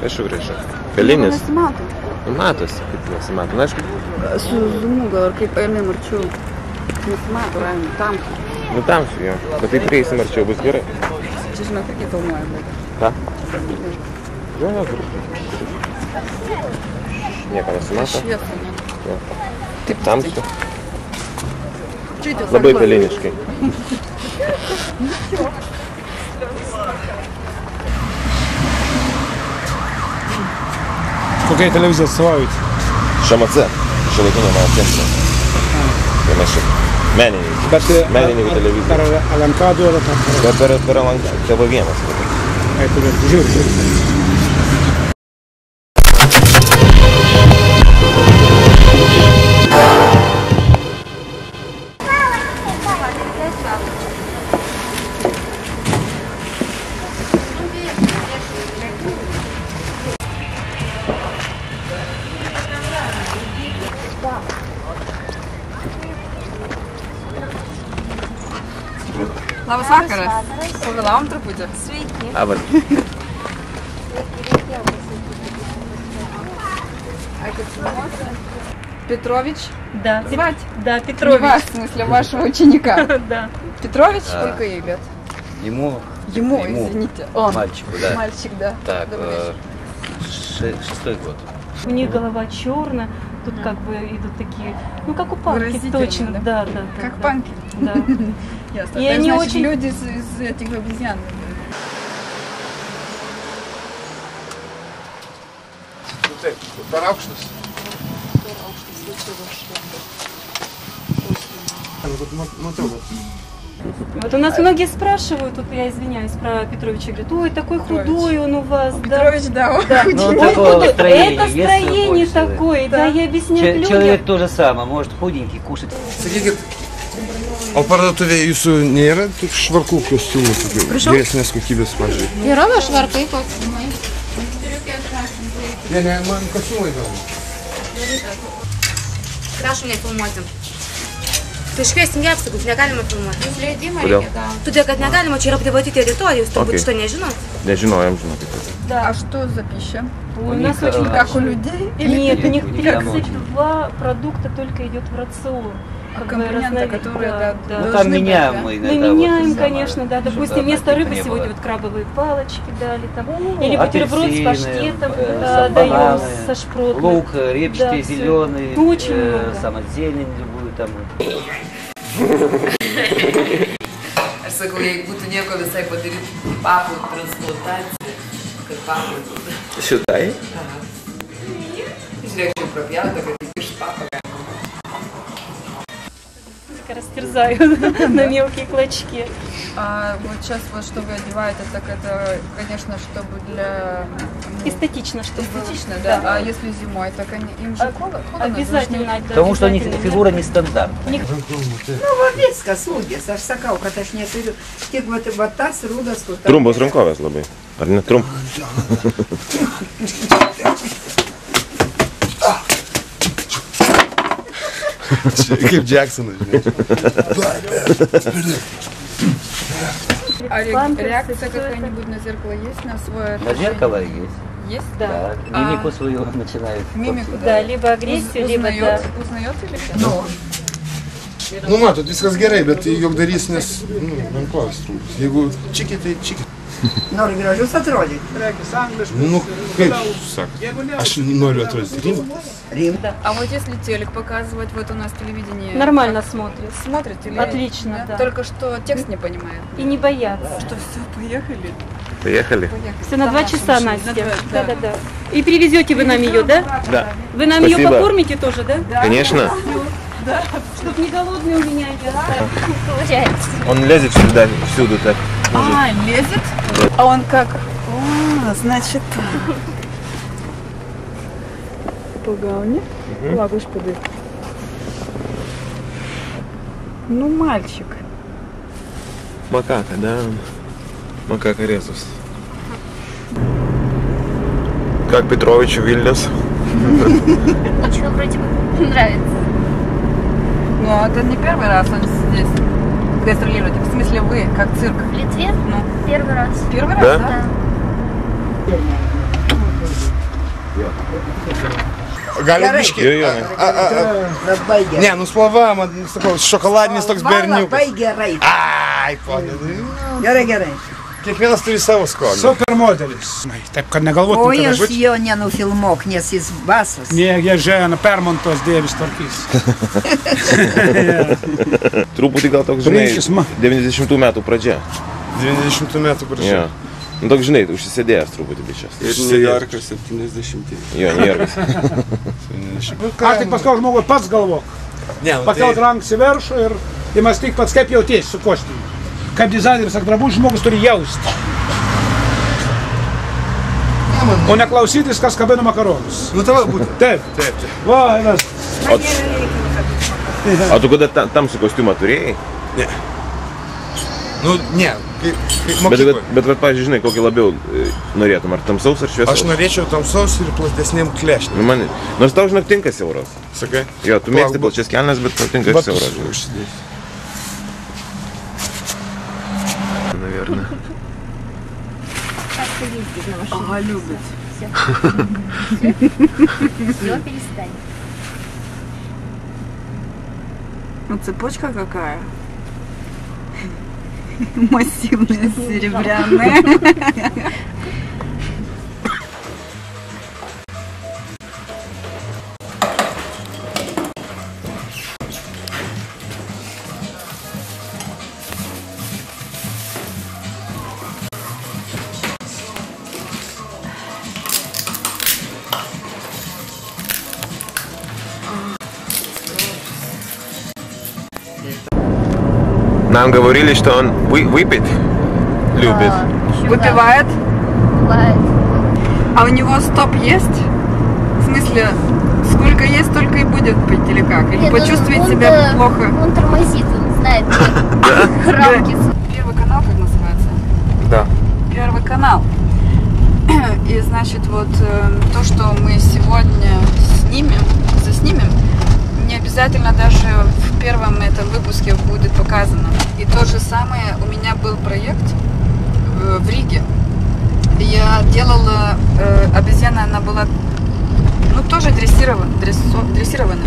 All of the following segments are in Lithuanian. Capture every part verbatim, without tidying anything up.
Aišku, gražu. Kalinis. Nesimato. Matosi, kaip nesimato. Na, aišku. Su zoomu gal ar kaip eilėm arčiau. Nesimato, raimai, tamsu. Nu, tamsu, jo. Bet tai prieisim arčiau, bus gerai. Čia žinok, irgi filmuoja būtų. Ką? Jo, jo, gerai. Nieko nesimato. Šviesa, ne? Jo. Taip, tamsu. Čia Labai kaliniškai. Kokiai televizijai atstovaujat? Š M C, šiuolaikinio meno centro. Tai mes čia menininkai. Bet menininkų televizija. per L M K duoda tam? Per, per, per L M K, T V vienas. Ai, tu žiūri, žiūri. Labas vakaras. Pavėlavom truputį. Sveiki. Labas. Петрович? Да. Звать? Да, Не Петрович. вас, в смысле, вашего ученика. Да. Петрович, Да. сколько ей лет? Ему, Ему, Ему. извините. Он. мальчику, да. Мальчик, да. Так, Добрый э, вечер. ше- шестой год. У них голова черная, тут как бы идут такие, ну как у панки, Выразительные, точно, да? да, да. да, Как да. панки. Да. Ясно. И Так, они значит, очень- люди из, из этих обезьян. Per aukštas. Matau, Вот у нас многие спрашивают, вот я извиняюсь про Петровича, говорят, ой, такой Петрович. худой он у вас, да. Петрович, да. Да. Ну, Ой, такого худой. строения, Это веса строение больше, да. такое, да, я объясняю Че- людям. Человек то же самое, может худенький кушать. Sakykit, o parduotuvėje jūsų nėra tik švarkų kostiumų, tokių geresnės kokybės, pavyzdžiui? Yra švarkai kostiumai. Ne, ne, man kostiumai įdomu. Prašom nefilmuoti. Tai iškviesim gelbstikus, negalima filmuoti. Jūs leidimą Kodėl? reikia gauti. Todėl, kad negalima, čia yra privati teritorija, jūs turbūt Okei. šito nežinot. Nežinojom, žinokit. А что за пища? У У нас них, очень э, Как у людей? Нет, у них у них тридцать очень. два продукта только идет в рацион. Как бы Компоненты, разнови- которые, да, да, да. Ну, должны там быть, меняем да? мы Мы иногда. вот меняем, это самое, конечно, да. Допустим, чтобы вместо таких рыбы не сегодня было. вот крабовые палочки дали там. Или бутерброд с Апельсины, паштетом э, да, с даем бананы, со шпротом. Лук репчатый, Да, всё. зеленый, Ну, очень много. сама зелень любую там. Aš sakau, jei būtų nieko visai padaryti papų transplantaciją, kad papų būtų. Šitai? Žiūrėkčiau prapjautą, kad tik iš papą galima. Растерзаю на мелкие клочки. А вот сейчас вот что вы одеваете, так это, конечно, чтобы для... ну, Эстетично, чтобы было. эстетично, да? А если зимой, так они, им же холодно? Обязательно. да, Потому что у них обязательно. фигура нестандартная. Viskas ūgis, aš sakau, kad aš neturiu tik vat, vat tas rūdas, kur... Trumpos rankovės labai. Ar ne trump? Kaip Jacksonas, žinai. А ре- Памперсы, реакция всё это. какая-нибудь на зеркало есть, на свой... На отражение? зеркало есть. Есть? Да. Да. Мимику свою начинают. Мимику, Да, либо агрессию, либо да. Узнает, узнает или нет? Nu, nu matot, viskas gerai, bet tai juokdarys, nes, nu, rankovės trumpas. Jeigu čiki, tai čiki. Noriu gražus atrodyti. Nu, kaip sakot, aš noriu atrodyti rimtas. Rimta. А вот если телек показывать, вот у нас телевидение... Нормально смотрит. Смотрите или... Отлично, да. Только что текст не понимает. И не боятся. Что, все, поехали? Поехали? Все на два Домашний часа, мужчина, Настя. на два, Да, да. да, да. И привезете вы нам ее, да? Да. Вы нам ее Спасибо. покормите тоже, да? Конечно. Чтоб не голодный у меня ее получается. Он лезет сюда, всюду так. А, лезет? А он как? А, значит... Погауни? Лагуш поди. Ну, мальчик. Макака, да? Макака резус. Как Петровичу Вильнюс? Ничего вроде бы нравится. Ну, это не первый раз он здесь гастролирует. В смысле, вы, как цирк. В Литве? Ну. Первый раз. Первый Да? раз, да? Да. Gali Gerai. biški. Jo, jo. Labai gerai. Ne, nu spalva, man, sakau, šokoladinis toks berniukas. Labai gerai. Ai, ponė. Gerai, gerai. Kiekvienas turi savo skonį. Supermodelis. Taip, kad O negalvotum, kad jūs aš būčiau. jo nenufilmuok, nes jis basas. Ne, jie žena, permontuos dėvis tvarkys. Truputį gal toks, žinai, Priešis ma. devyniasdešimtų metų pradžia. devyniasdešimtų metų Jo. pradžia. Nu, toks, žinai, užsisėdėjęs truputį bičias. Ir New Yorkas septyniasdešimtieji. Jo, nėras. Aš tik paskau žmogui pats galvok. Ne, nu Pakelt tai... rankas į viršų ir įmastyk pats, kaip jautiesi su kostiumu. Kaip dizaineris ar drabužis žmogus turi jausti. O neklausytis, kas kabina makaronus. Nu tavo būtent. Taip. Taip, taip. Va, mes. O tu kada ta- tamsų kostiumą turėjai? Ne. Nu, ne. Kaip, kaip Bet, bet, mokykloje. bet, bet, pavyzdžiui, žinai, kokį labiau e, norėtum, ar tamsaus, ar šviesaus? Aš norėčiau tamsaus ir platesniem klešnėm. Nu, man, nors tau, žinok, tinka siauras. Sakai? Jo, tu mėgsti plačias kelnes, bet tau tinka Batus siauras. žinai. užsidėti. Наверное. Ага, любит. Все, перестань. Ну, цепочка какая? Массивная, серебряная. Нам говорили, что он вы, выпить любит. Выпивает? Бывает. А у него стоп есть? В смысле, сколько есть, столько и будет пить или как? Или Нет, он- почувствует он, себя э, плохо? Он тормозит, он знает рамки. Первый канал, как называется? Да. Первый канал. И значит, вот э, то, что мы сегодня снимем, заснимем, не обязательно даже в первом этом выпуске будет показано. И то же самое у меня был проект э, в Риге. Я делала, э, обезьяна, она была, ну, тоже дрессирована, дрессо- дрессирована.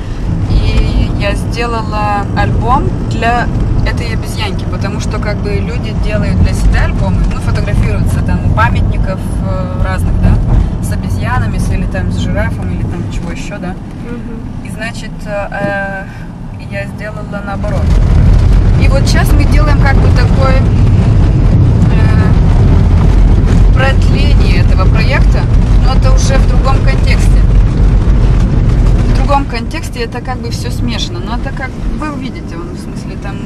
И я сделала альбом для этой обезьянки, потому что как бы люди делают для себя альбомы, ну, фотографируются там у памятников э, разных, да, с обезьянами, с- или там с жирафом, или там чего еще, да. И значит, э, я сделала наоборот. И вот сейчас мы делаем как бы такое э, продление этого проекта, но это уже в другом контексте. В другом контексте это как бы все смешано, но это как вы увидите, в смысле там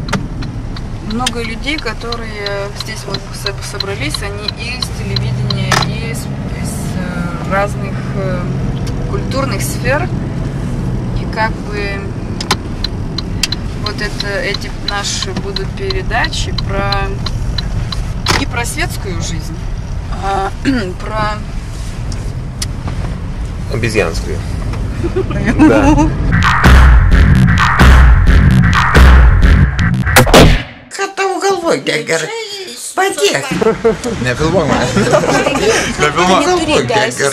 много людей, которые здесь вот со- собрались, они и из телевидения, и из, из, э, разных э, культурных сфер, и как бы вот это, эти наши будут передачи про и про светскую жизнь, а, про Обезьянскую. Да. Коту головой, Гегер. Потех. Не филмуй мене. Не филмуй. Головой, Гегер.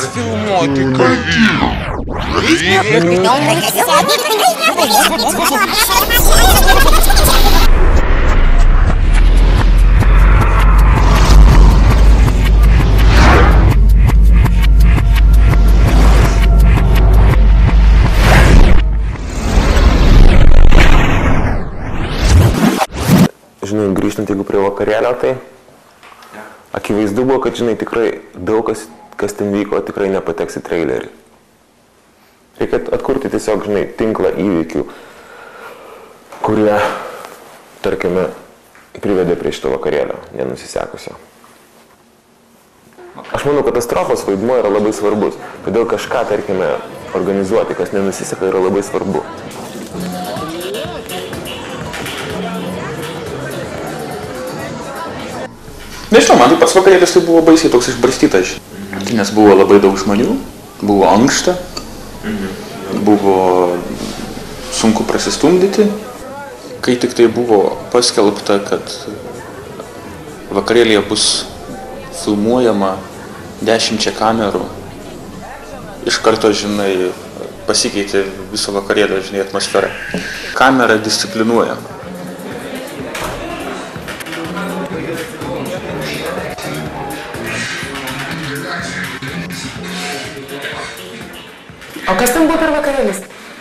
Žinai, grįžtant jeigu prie vakarėlio, tai akivaizdu buvo, kad, žinai, tikrai daug kas, kas ten vyko, tikrai nepateks į trailerį. Reikia atkurti tiesiog, žinai, tinklą įvykių, kurie, tarkime, privedė prie šito vakarėlio, nenusisekusio. Aš manau, katastrofos vaidmuo yra labai svarbus, todėl kažką, tarkime, organizuoti, kas nenusiseka, yra labai svarbu. Nežinau, man tai pats vakarėlis tai buvo baisiai toks išbarstytas, nes buvo labai daug žmonių, buvo ankšta, buvo sunku prasistumdyti. Kai tik tai buvo paskelbta, kad vakarėlėje bus filmuojama dešimčia kamerų iš karto, žinai, pasikeitė viso vakarėlio, žinai, atmosfera. Kamera disciplinuoja. O kas ten buvo per vakarėlis?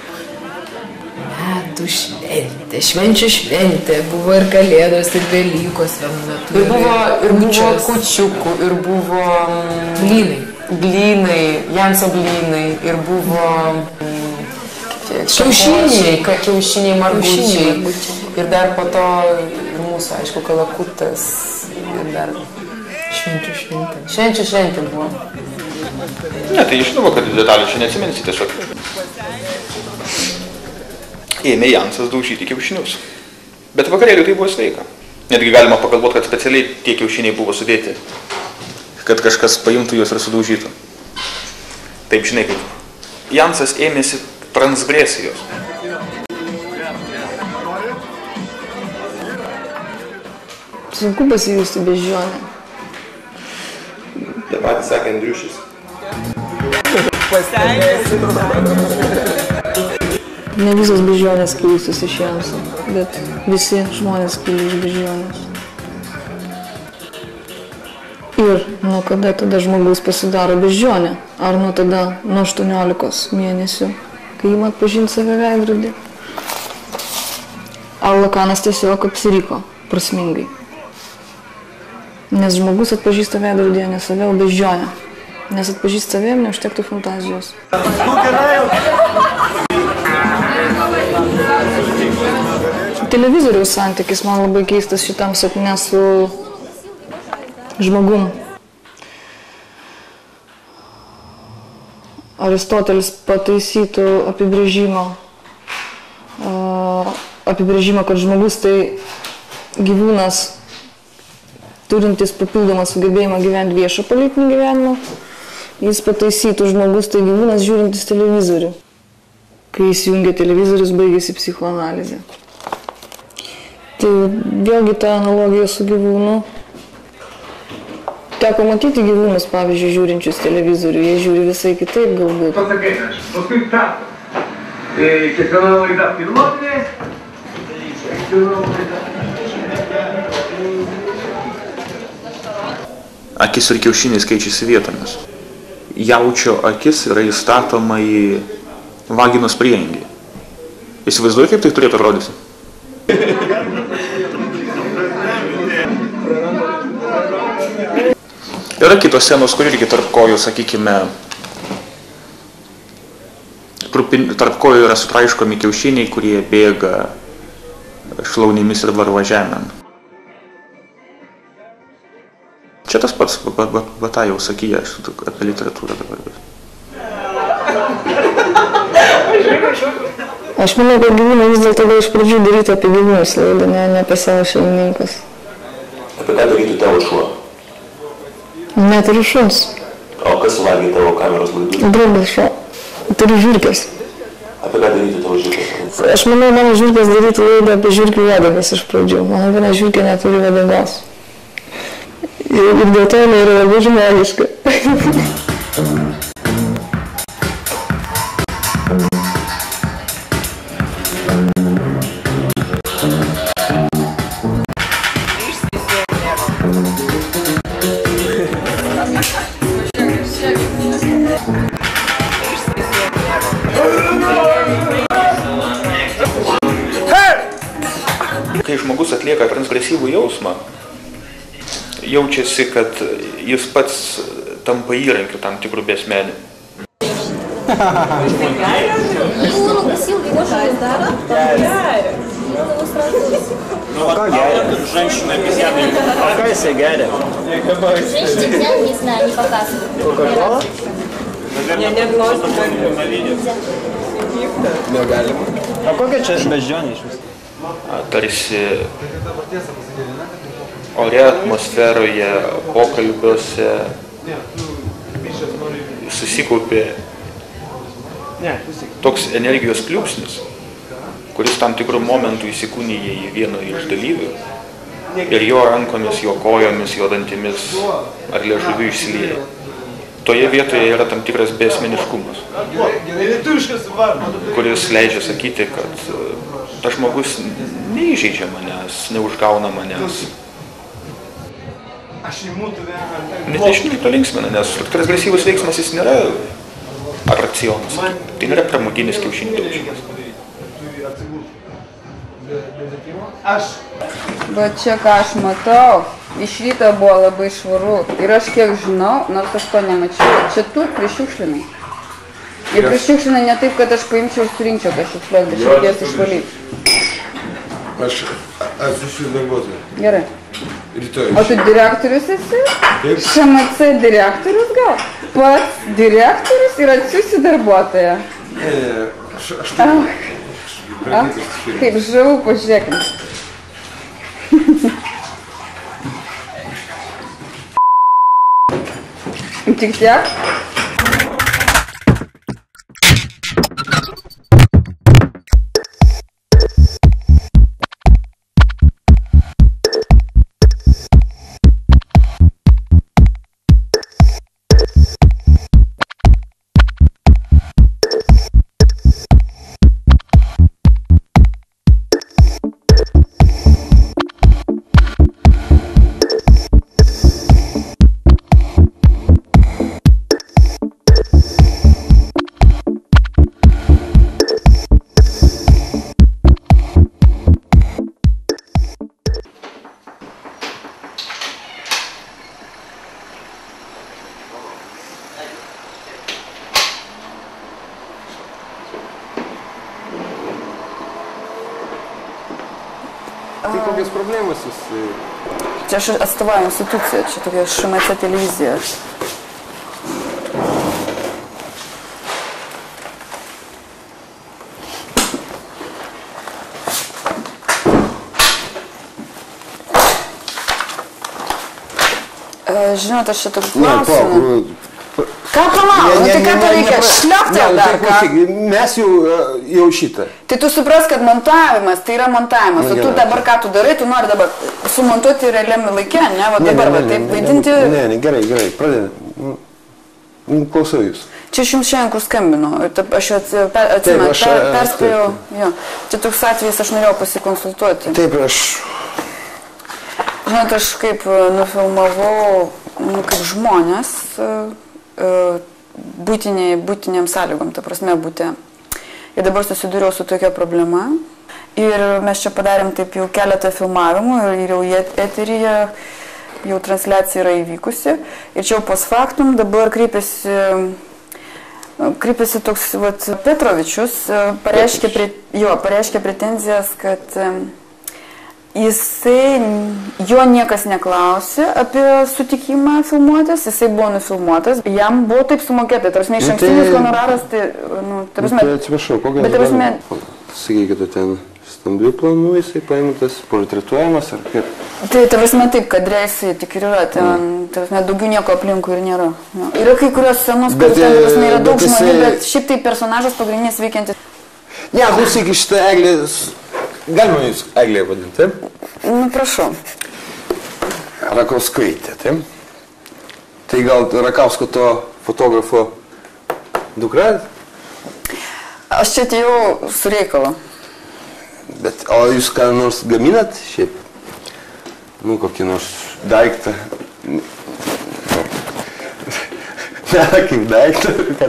Metų šventė, švenčių šventė, buvo ir kalėdos, ir Velykos vienu metu. Ir buvo, ir buvo kūčiukų, ir buvo blynai. Blynai, Janso blynai, ir buvo kiaušiniai, kiaušiniai margučiai. Ir dar po to ir mūsų, aišku, kalakutas. Ir dar švenčių šventė. Švenčių šventė buvo. Ne, tai žinoma, kad detalį čia neatsiminsi tiesiog. Ėmė Jansas daužyti kiaušinius. Bet vakarėliui tai buvo sveika. Netgi galima pagalvoti, kad specialiai tie kiaušiniai buvo sudėti, kad kažkas paimtų juos ir sudaužytų. Taip, žinai, kaip Jansas ėmėsi transgresijos. Sunku pasijusti beždžionę. Tai patys sakė Andriušis. Ne visos beždžionės kilusios iš Janso, bet visi žmonės kilo iš beždžionės. Ir nuo kada tada žmogus pasidaro beždžionė? Ar nuo tada, nuo aštuoniolikos mėnesių, kai ima atpažinti save veidrodį? Ar Lakanas tiesiog apsiriko prasmingai? Nes žmogus atpažįsta veidrodį, ne save, o beždžionę. Nes atpažįsti saviem neužtektų fantazijos. Televizoriaus santykis man labai keistas šitam sapne su žmogum. Aristotelis pataisytų apibrėžimą, apibrėžimą, kad žmogus tai gyvūnas turintis papildomą sugebėjimą gyventi viešą politinį gyvenimą. Jis pataisytų žmogus tai gyvūnas žiūrintis televizorių. Kai įsijungia televizorius, baigėsi psichoanalizė. Tai vėlgi ta analogija su gyvūnu. Teko matyti gyvūnus, pavyzdžiui, žiūrinčius televizorių. Jie žiūri visai kitaip galbūt. Pasakai, aš paskui startas. Kiekviena laida pilotinė. Akis ir kiaušiniai keičiasi vietomis. Jaučio akis yra įstatoma į vaginos prieangį. Įsivaizduoji, kaip tai turėtų atrodyti? Yra kitos scenos, kur irgi tarp kojų, sakykime, tarp kojų yra sutraiškomi kiaušiniai, kurie bėga šlaunimis ir varva žemėn. Čia tas pats, va, va, va tą jau sakyje, aš apie literatūrą dabar. Aš manau, kad gyvūnai vis dėlto iš pradžių daryti apie gyvūnus laidą, ne, ne apie savo šeimininkus. Apie ką darytų tavo šuo? Net ir šuns. O kas valgė tavo kameros laidų? Draugas šuo. Turiu žirkės. Apie ką darytų tavo žirkės? Aš manau, mano žirkės darytų laidą apie žirkių uodegas iš pradžių. Mano viena žirkė neturi uodegos. Ir dėl to jinai yra labai žmogiška. Kai žmogus atlieka transgresyvų jausmą, jaučiasi, kad jis pats tampa įrankiu tam tikrų besmenių. Ну а как геря? Женщина обезьяны. Какая себе геря? Женщины обезьяны, не знаю, не показывают. Кока-кола? Не, не Negalima. O kokia čia beždžionė iš viso? Tarsi ore, atmosferoje, pokalbiuose susikaupė toks energijos pliūpsnis, kuris tam tikrų momentų įsikūnija į vieną iš dalyvių ir jo rankomis, jo kojomis, jo dantimis ar liežuviu išsilieja. toje vietoje yra tam tikras beasmeniškumas, kuris leidžia sakyti, kad tas žmogus neįžeidžia manęs, neužgauna manęs. Net nežinai, to linksmina, nes transgresyvus veiksmas jis nėra atrakcionas, tai nėra pramoginis kiaušinių daužymas. Bet čia ką aš matau, iš ryto buvo labai švaru ir aš kiek žinau, nors aš to nemačiau, čia tu prišiukšlinai. Ir prišiukšlinai ne taip, kad aš paimčiau ir surinkčiau tą šiukšlės, bet šiukšlės išvalyti. Aš esu darbuotojas. Gerai. Rytoj. O tu direktorius esi? Š M C direktorius gal? Pats direktorius ir atsiųsi darbuotoją? Ne, ne, aš, aš turiu. Kaip žavu, pažiūrėkim. Tik tiek? Tai kokios problemos jūs? Čia aš atstovauju instituciją, čia tokia Š M C televizija. Žinot, aš čia toks klausimas. Ką palauk, nu tai ką to reikia, šlioptel dar ką? Mes jau, jau šitą. Tai tu supras, kad montavimas, tai yra montavimas, o tu dabar ką tu darai, tu nori dabar sumontuoti realiam laikė, ne, va dabar va taip vaidinti. Ne, ne, gerai, gerai, pradėdė. Klausau jūs. Čia aš jums šiandien kur skambinu, aš jau atsimenu, perspėjau, jo, čia toks atvejis, aš norėjau pasikonsultuoti. Taip, aš... Žinot, aš kaip nufilmavau, nu, kaip žmonės, būtiniai, būtiniam sąlygom, ta prasme, būti. Ir dabar susidūriau su tokia problema. Ir mes čia padarėm taip jau keletą filmavimų ir jau eteryje jau transliacija yra įvykusi. Ir čia jau post factum dabar kreipėsi, kreipėsi toks vat, Petrovičius, pareiškė, pre, jo, pareiškė pretenzijas, kad jisai, jo niekas neklausė apie sutikimą filmuotis, jisai buvo nufilmuotas, jam buvo taip sumokėta, tarsi iš ankstinis honoraras, tai, nu, tai prasme... Tai atsiprašau, kokias prasme... Sakykite, ten stambių planų jisai paimtas, portretuojamas ar kaip? Tai, tai prasme taip, kadre jisai tik ir yra, ten, tai prasme, daugiau nieko aplinkų ir nėra. Jo. Yra kai kurios scenos, kur ten, tai prasme, yra daug bet žmonių, jisai... bet šiaip tai personažas pagrindinis veikiantis. Ne, klausyk, šitą Eglė... Galima jūs Eglė vadinti? Nu, prašau. Rakauskaitė, taip? Tai gal Rakausko to fotografo dukra? Aš čia atėjau su reikalu. Bet, o jūs ką nors gaminat šiaip? Nu, kokį nors daiktą? Ne, kaip daiktą.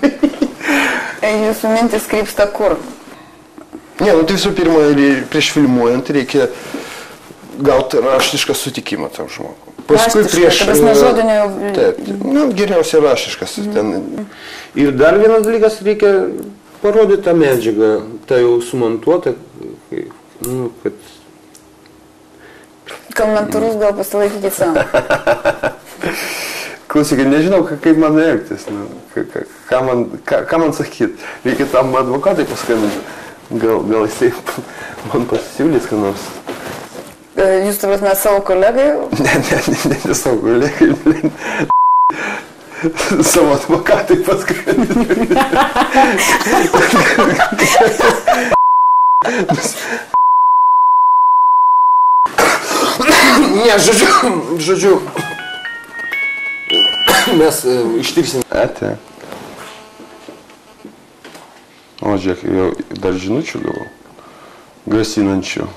Jūsų mintis krypsta kur? Ne, nu tai visų pirma, prieš filmuojant reikia gauti raštišką sutikimą tam žmogui. Paskui prieš... Raštišką, tas nežodinio jau... Taip, nu, geriausia raštiškas. Ten. Ir dar vienas dalykas, reikia parodyti tą medžiagą, tą jau sumontuotą, nu, kad... Komentarus gal pasilaikyti savo. Klausykit, nežinau, kaip man elgtis, nu, ką man, ką, ką man sakyti. Reikia tam advokatai paskambinti. Gal, gal jisai man pasisiūlys, ką nors. Jūs turbūt mes savo kolegai? Ne, ne, ne, ne, ne savo kolegai, blin. Savo advokatai paskambinti. Ne, žodžiu, žodžiu. Mes ištirsim. Ete. O, žiūrėk, jau dar žinučių gavau. Grasinančių.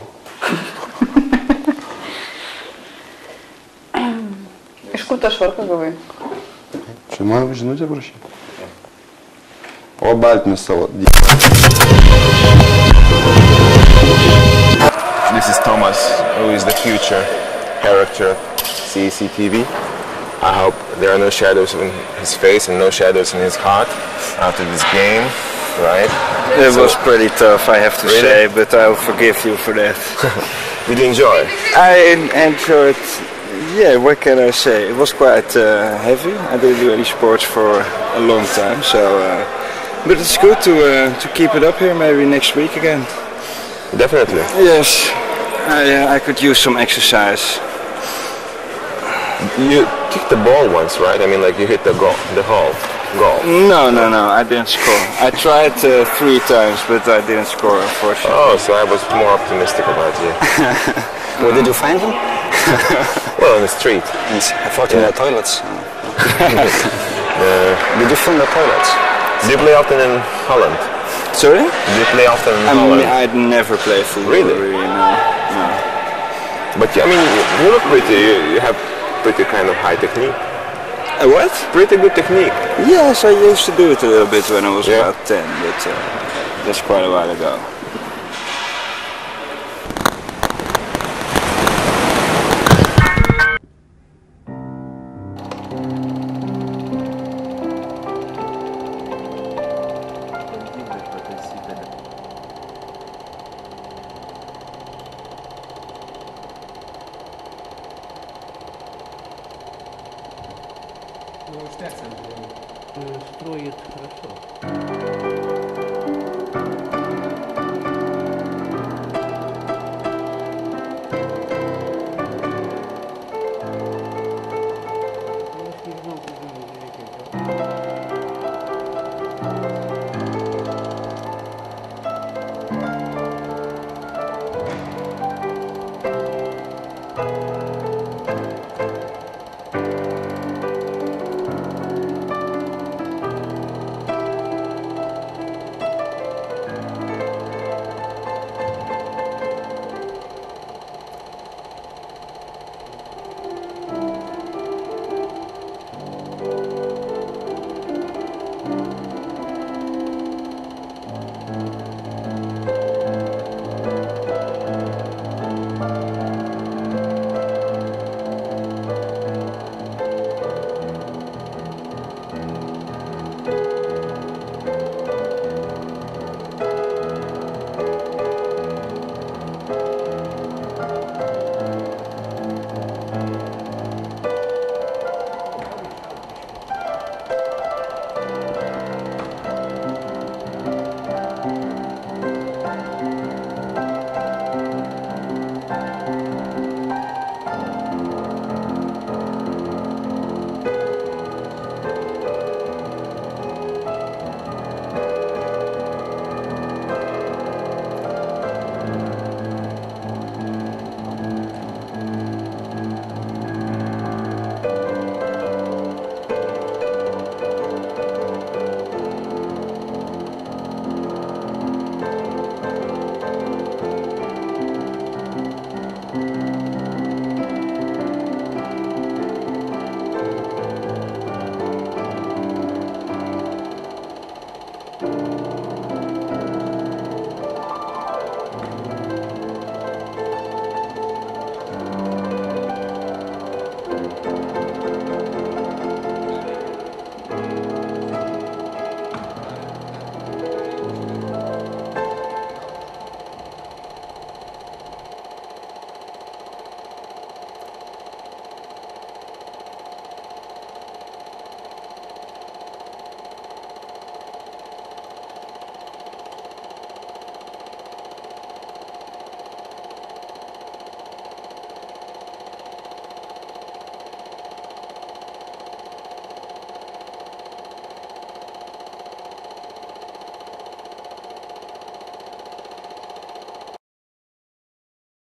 Iš kur tą švarką gavai? Čia man žinutę prašyti. O, baltinis savo. This is Thomas, who is the future character of C C T V. I hope there are no shadows in his face and no shadows in his heart after this game, right? It So- was pretty tough, I have to Really? say, but I'll forgive you for that. Did you enjoy? I en- enjoyed, yeah, what can I say? It was quite uh, heavy. I didn't do any sports for a long time, so. Uh, but it's good to uh, to keep it up here. Maybe next week again. Definitely. Yes, I uh, I could use some exercise. You kicked the ball once, right? I mean, like you hit the goal, the hole, goal. No, no, no, I didn't score. I tried uh, three times, but I didn't score, unfortunately. Oh, so I was more optimistic about you. Where did you find him? Well, on the street. I thought in the toilets. Uh, Did you film the toilets? do you play often in Holland? Sorry? Do you play often in I Holland? mean, I'd never play football. Really? Really, no. no. But I mean, you, you look pretty. You, you have pretty kind of high technique. A what? Pretty good technique. Yes, I used to do it a little bit when I was Yeah. about ten, but uh, that's quite a while ago. Строит хорошо.